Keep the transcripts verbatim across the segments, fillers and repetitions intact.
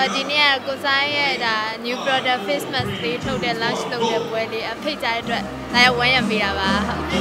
ဒီနေ့ကကိုဆိုင်ရဲ့ဒါ new product face mask လေးထုတ်တဲ့ launch လုပ်တဲ့ပွဲလေးအဖိတ်ကြတဲ့အတွက်လာရောက်ဝန်းရံပေးတာပါ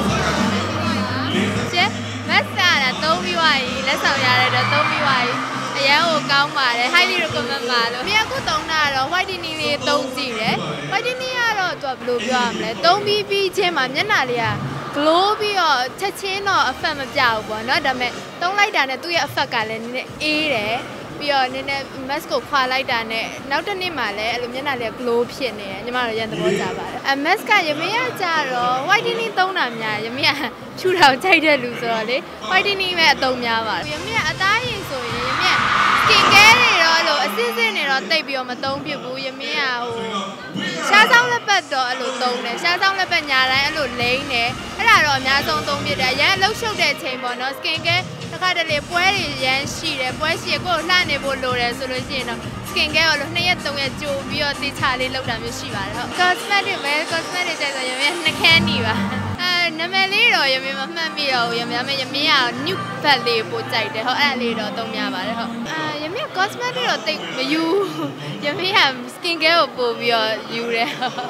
ကျဲ mask ကသုံးပြီးသွားပြီလက်ဆောင်ရတဲ့အတွက်သုံးပြီးသွားပြီအရန်ကိုကောင်းပါတယ် highly recommend ပါလို့မြေအခုသုံးတာတော့ whitening လေးသုံးကြည့်တယ် whitening ကတော့သူကဘယ်လိုပြောရမလဲသုံးပြီးပြီးချင်းမှာမျက်နှာလေးက glow ပြီးတော့ချက်ချင်းတော့ effect မပြဘူးပေါ့နော်ဒါပေမဲ့သုံးလိုက်တာနဲ့သူ့ရဲ့ effect ကလည်းနည်းနည်းအေးတယ်ပြီးတော့နည်းနည်း mask ကိုခွာလိုက်တာနဲ့နောက်တစ်နေ့မှလည်းအဲ့လိုမျက်နှာလေး glow ဖြစ်နေတယ်ညီမတို့ရန်သဘောကျပါတယ်အ mask ကရမင်းရကြတော့ whitening သုံးတာများရမင်းကဖြူထောင်ကြိုက်တဲ့လူဆိုတော့လေ whitening ပဲအသုံးများပါတယ်ရမင်းကအသားရည်ဆိုရင်ရမင်း skin care တွေတော့အဲ့လိုအစစ်စစ်နေတော့တိတ်ပြီးတော့မသုံးဖြစ်ဘူးရမင်းကဟိုရှားဆောင်လက်ပတ်တော့အဲ့လိုသုံးတယ်ရှားဆောင်လက်ပတ်ညာတိုင်းအဲ့လိုလိမ့်တယ်အဲ့ဒါတော့အများဆုံးသုံးဖြစ်တယ်ရန်အလုပ်ရှုပ်တဲ့အချိန်ပေါ့နော် skin care တစ်ခါတလေပွဲတွေရန်ရှိတယ်ပွဲရှိရကိုလှနေဖို့လိုတယ်ဆိုလို့ရှိရင်တော့ skin care ကိုလို့နှစ်ရက်သုံးရက်ကြိုပြီးတော့တေချာလေးလုပ်တာမျိုးရှိပါတယ်ဟုတ် cosmetic ပဲ cosmetic ကျဆိုရမင်းနှခမ်းနေပါအဲနာမည်လေးတော့ရမင်းမမှတ်မိတော့ဘူးရမင်းရမင်းက new bag လေးပို့ကြိုက်တယ်ဟုတ်အဲ့လေးတော့သုံးများပါတယ်ဟုတ်အာရမင်း cosmetic တော့တိတ်မယူရမင်းက skin care ကိုပို့ပြီးတော့ယူတယ်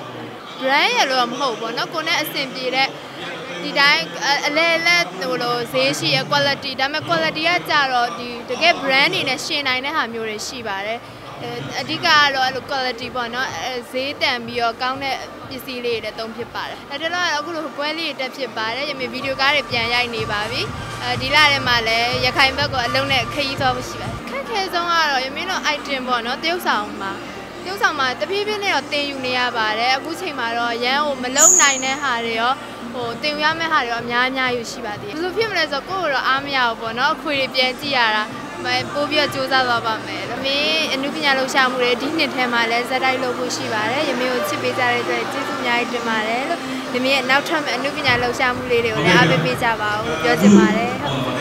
brand ရလို့မဟုတ်ဘူးเนาะကိုနဲ့အဆင်ပြေတဲ့ဒီတိုင်းအလဲလဲဟိုလိုဈေးရှိရ quality ဒါပေမဲ့ quality ကကြတော့ဒီတကယ် brand တွေနဲ့ရှင်နိုင်တဲ့ဟာမျိုးတွေရှိပါတယ်အဓိကကတော့အဲ့လို quality ပေါ့နော်ဈေးတန်ပြီးတော့ကောင်းတဲ့ပစ္စည်းလေးတွေတုံးဖြစ်ပါတယ်အဲ့ဒါတော့အခုလိုပွဲလေးတွေတက်ဖြစ်ပါတယ်ရမေဗီဒီယိုကားတွေပြန်ရိုက်နေပါပြီအဲဒီလထဲမှာလည်းရခိုင်ဘက်ကအလုံးနဲ့ခရီးသွားဖို့ရှိပါတယ်ခက်ခဲဆုံးကတော့ရမင်းတို့ item ပေါ့နော်တရုပ်ဆောင်မှာတရုပ်ဆောင်မှာတဖြည်းဖြည်းနဲ့တော့တင်ယူနေရပါတယ်အခုချိန်မှာတော့ရန်ကိုမလုံနိုင်တဲ့ဟာတွေရောဟိုတင်ရမယ့်ဟာတွေရောအများအများယူရှိပါသေးတယ်ဘယ်လိုဖြစ်မလဲဆိုတော့ကိုယ့်ကိုတော့အားမရဘူးပေါ့နော်အခွေတွေပြန်ကြည့်ရတာပို့ပြီးတော့စူးစမ်းသွားပါမယ်။ရမင်းအနုပညာလှူရှာမှုတွေဒီနှစ်ထဲမှာလည်းဇက်တိုက်လုပ်ဖို့ရှိပါတယ်။ရမင်းကိုချစ်ပေးကြတဲ့အတွက်ကျေးဇူးအများကြီးတင်ပါတယ်လို့ရမင်းရဲ့နောက်ထပ်အနုပညာလှူရှာမှုလေးတွေကိုလည်းအားပေးပေးကြပါဦးလို့ပြောချင်ပါတယ်။ဟုတ်